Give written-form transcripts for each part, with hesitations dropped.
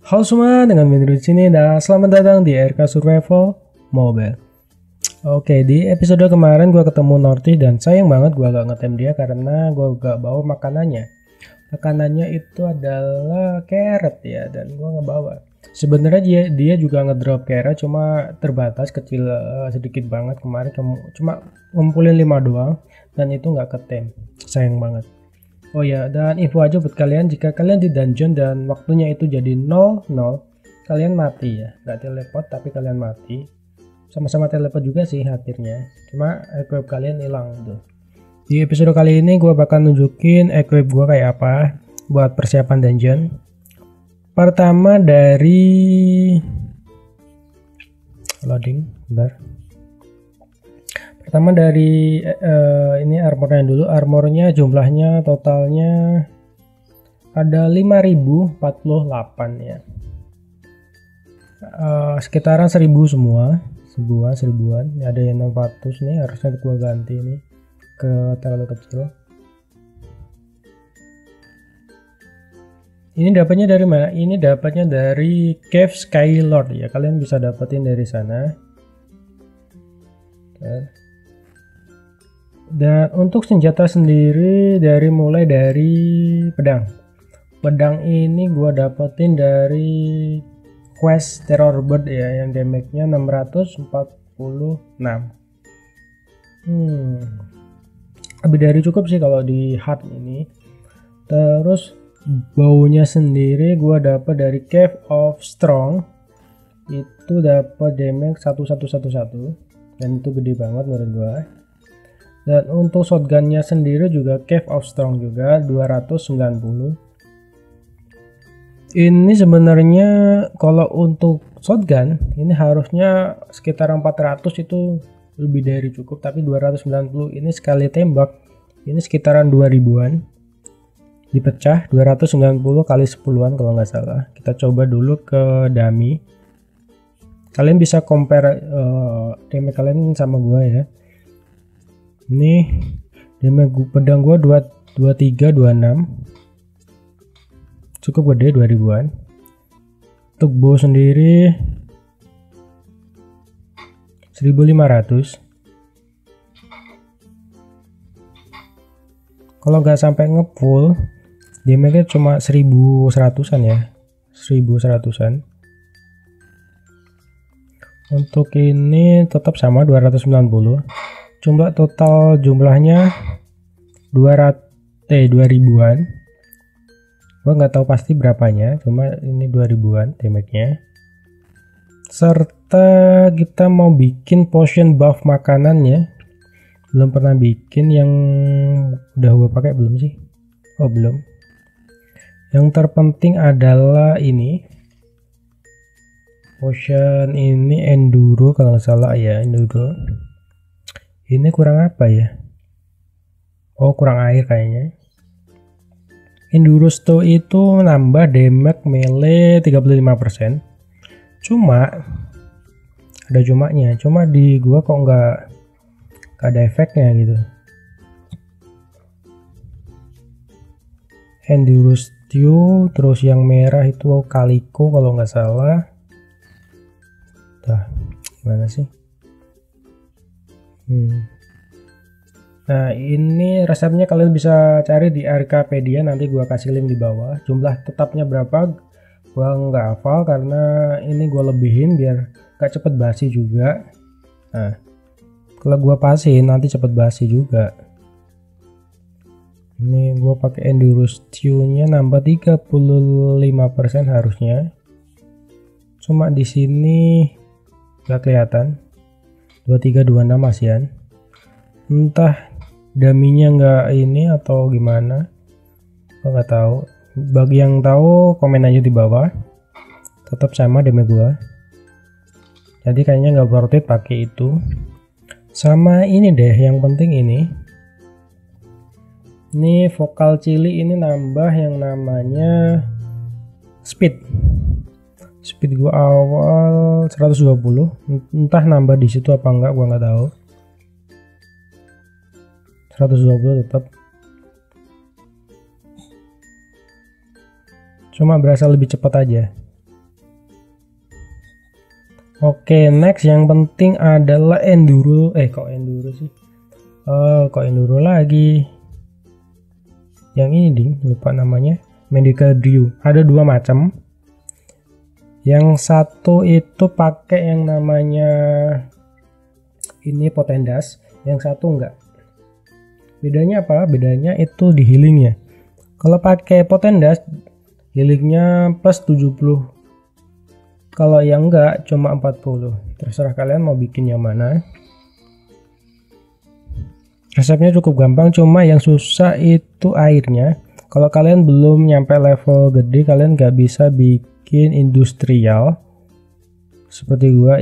Halo semua, dengan Winry di sini dan selamat datang di RK Survival Mobile. Oke, di episode kemarin gue ketemu Norty dan sayang banget gue gak ngetem dia karena gue gak bawa makanannya. Makanannya itu adalah carrot ya, dan gue nggak bawa. Sebenarnya dia juga ngedrop carrot, cuma terbatas kecil, sedikit banget kemarin, cuma ngumpulin 5 doang dan itu nggak ketem. Sayang banget. Oh ya, dan info aja buat kalian, jika kalian di dungeon dan waktunya itu jadi 00, kalian mati ya. Nggak teleport tapi kalian mati. Sama-sama teleport juga sih akhirnya. Cuma equip kalian hilang tuh. Di episode kali ini gue bakal nunjukin equip gue kayak apa buat persiapan dungeon. Pertama dari loading, bentar. Pertama dari ini armornya dulu. Armornya jumlahnya totalnya ada 5048 ya. Sekitaran 1000 semua. Seribuan. Ada yang 600 nih, harusnya gua ganti nih ke terlalu kecil. Ini dapatnya dari mana? Ini dapatnya dari Cave Skylord ya. Kalian bisa dapetin dari sana. Dan untuk senjata sendiri mulai dari pedang. Pedang ini gua dapetin dari quest Terror Bird ya, yang damage-nya 646. Lebih dari cukup sih kalau di hard ini. Terus baunya sendiri gua dapat dari Cave of Strong. Itu dapat damage 1111 dan itu gede banget menurut gua. Dan untuk shotgunnya sendiri juga Cave of Strong juga 290. Ini sebenarnya kalau untuk shotgun ini harusnya sekitar 400, itu lebih dari cukup, tapi 290 ini sekali tembak ini sekitaran 2000-an. Dipecah 290 kali 10-an kalau nggak salah. Kita coba dulu ke dummy. Kalian bisa compare damage kalian sama gua ya. Ini damage pedang gua 2326, cukup gede 2000-an. Untuk bow sendiri 1500. Kalau nggak sampai ngefull damage-nya cuma 1100-an ya, 1100-an. Untuk ini tetap sama 290. Jumlah total jumlahnya 2000-an. Gua nggak tahu pasti berapanya, cuma ini 2000-an damage-nya. Serta kita mau bikin potion buff makanannya. Belum pernah bikin, yang udah gua pakai belum sih? Oh belum. Yang terpenting adalah ini. Potion ini enduro kalau nggak salah ya, enduro. Ini kurang apa ya? Oh, kurang air kayaknya. Enduro Stow itu nambah damage melee 35%. Cuma ada cumanya. Cuma di gua kok nggak ada efeknya gitu. Enduro Stew, terus yang merah itu Calico kalau nggak salah. Dah, gimana sih? Nah, ini resepnya kalian bisa cari di Arkapedia, nanti gua kasih link di bawah. Jumlah tetapnya berapa gua nggak hafal karena ini gua lebihin biar gak cepet basi juga. Nah, kalau gua pasin nanti cepet basi juga. Ini gua pakai Enduro Stew-nya nambah 35% harusnya. Cuma di sini nggak kelihatan. 2326 masihan. Entah daminya nggak ini atau gimana, gua nggak tahu. Bagi yang tahu komen aja di bawah. Tetap sama damage gua, jadi kayaknya nggak worth it pakai itu. Sama ini deh, yang penting ini vokal cili ini nambah yang namanya speed gua awal 120, entah nambah di situ apa enggak gua nggak tahu. 120 tetap, cuma berasa lebih cepat aja. Oke, next yang penting adalah enduro. Kok enduro sih? Kok enduro lagi? Yang ini ding, lupa namanya. Medical Brew. Ada dua macam. Yang satu itu pakai yang namanya ini Potendas, yang satu enggak. Bedanya apa? Bedanya itu di healingnya. Kalau pakai Potendas, healingnya plus 70. Kalau yang enggak cuma 40. Terserah kalian mau bikin yang mana. Resepnya cukup gampang, cuma yang susah itu airnya. Kalau kalian belum nyampe level gede, kalian nggak bisa bikin industrial seperti gua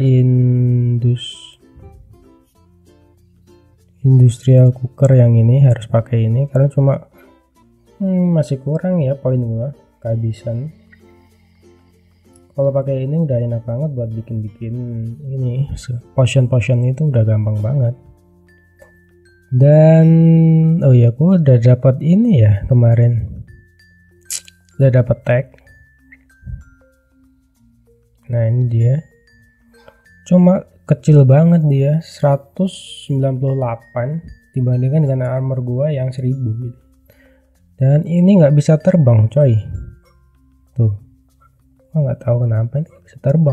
industrial cooker. Yang ini harus pakai ini karena cuma masih kurang ya poin gua, kehabisan. Kalau pakai ini udah enak banget buat bikin ini potion itu udah gampang banget. Dan oh ya, aku udah dapat ini ya kemarin, udah dapat tag. Nah ini dia, cuma kecil banget dia, 198 dibandingkan dengan armor gua yang 1000 gitu. Dan ini nggak bisa terbang coy, tuh gua nggak tahu kenapa ini nggak bisa terbang.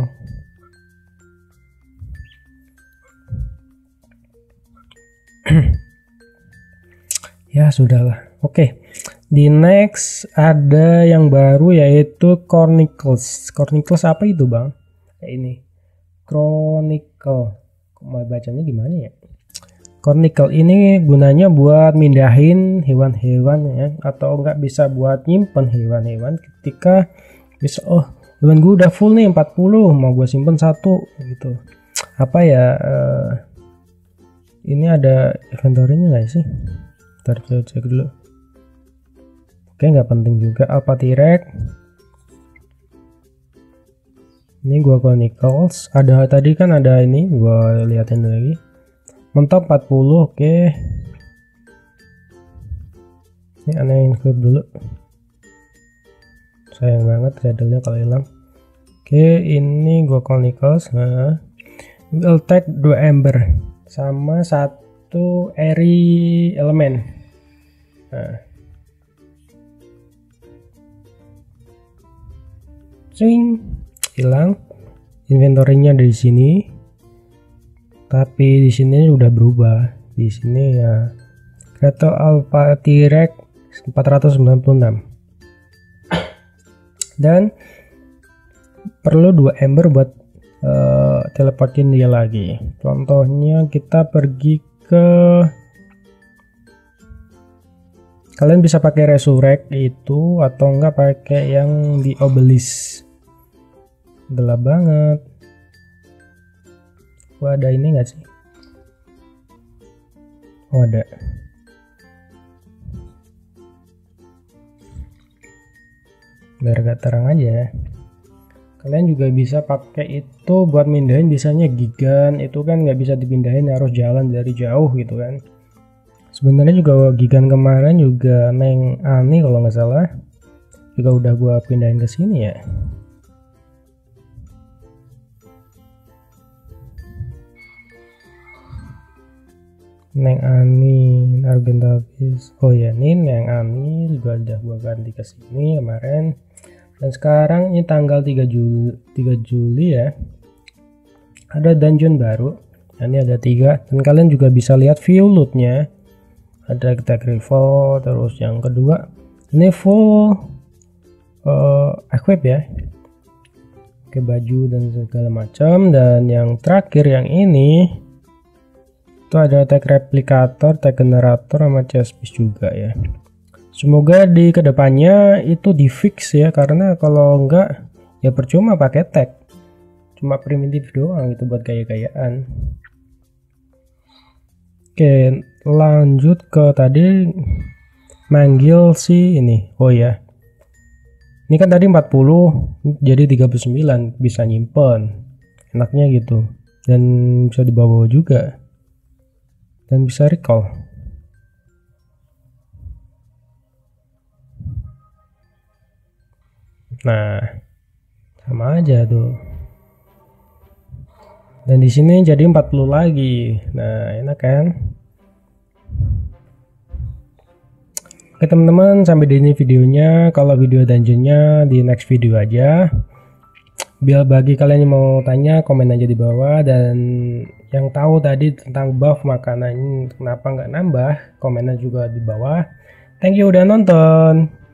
Ya sudahlah. Oke, di next ada yang baru yaitu Chronicles. Chronicles apa itu bang? Kayak ini Chronicle, mau bacanya gimana ya? Chronicle ini gunanya buat mindahin hewan-hewan ya, atau enggak bisa buat nyimpen hewan-hewan ketika bisa, oh hewan gue udah full nih 40, mau gue simpen satu gitu. Apa ya, ini ada inventory-nya nggak sih? Ntar cek dulu. Oke, nggak penting juga. Alpha T-Rex. Ini gua Chronicles. Ada tadi kan ada ini, gua liatin lagi. Mentok 40, oke. Ini aneh clip dulu. Sayang banget saddle-nya kalau hilang. Oke, ini gua Chronicles. Nah, will take 2 ember sama 1 airy element. Nah, swing, hilang inventory-nya dari sini, tapi di sini udah berubah. Di sini ya Kreator Alpha T-Rex 496 dan perlu 2 ember buat teleportin dia lagi. Contohnya kita pergi ke, kalian bisa pakai resurrect itu atau enggak pakai yang di obelisk. Gelap banget. Wah, ada ini enggak sih? Oh, ada. Biar gak terang aja. Kalian juga bisa pakai itu buat mindahin, bisanya gigan itu kan nggak bisa dipindahin, harus jalan dari jauh gitu kan. Sebenarnya juga gigan kemarin juga Neng Ani kalau nggak salah juga udah gua pindahin ke sini ya. Neng Ani Argentavis. Oh ya, ini Neng Ani juga udah gua ganti ke sini kemarin. Dan sekarang ini tanggal 3 Juli ya. Ada dungeon baru. Ini ada 3 dan kalian juga bisa lihat view lootnya. Ada attack rifle, terus yang kedua ini full equip ya, oke, baju dan segala macam. Dan yang terakhir yang ini itu ada attack replicator, attack generator sama chest piece juga ya. Semoga di kedepannya itu di fix ya, karena kalau enggak ya percuma pakai tag, cuma primitif doang itu buat gaya-gayaan. Oke, lanjut ke tadi manggil si ini. Oh ya, ini kan tadi 40 jadi 39, bisa nyimpen enaknya gitu, dan bisa dibawa juga dan bisa recall. Nah, sama aja tuh. Dan di sini jadi 40 lagi. Nah, enak kan? Oke teman-teman, sampai di sini videonya. Kalau video dungeonnya di next video aja. Biar bagi kalian yang mau tanya, komen aja di bawah. Dan yang tahu tadi tentang buff makanan kenapa nggak nambah, komennya juga di bawah. Thank you udah nonton.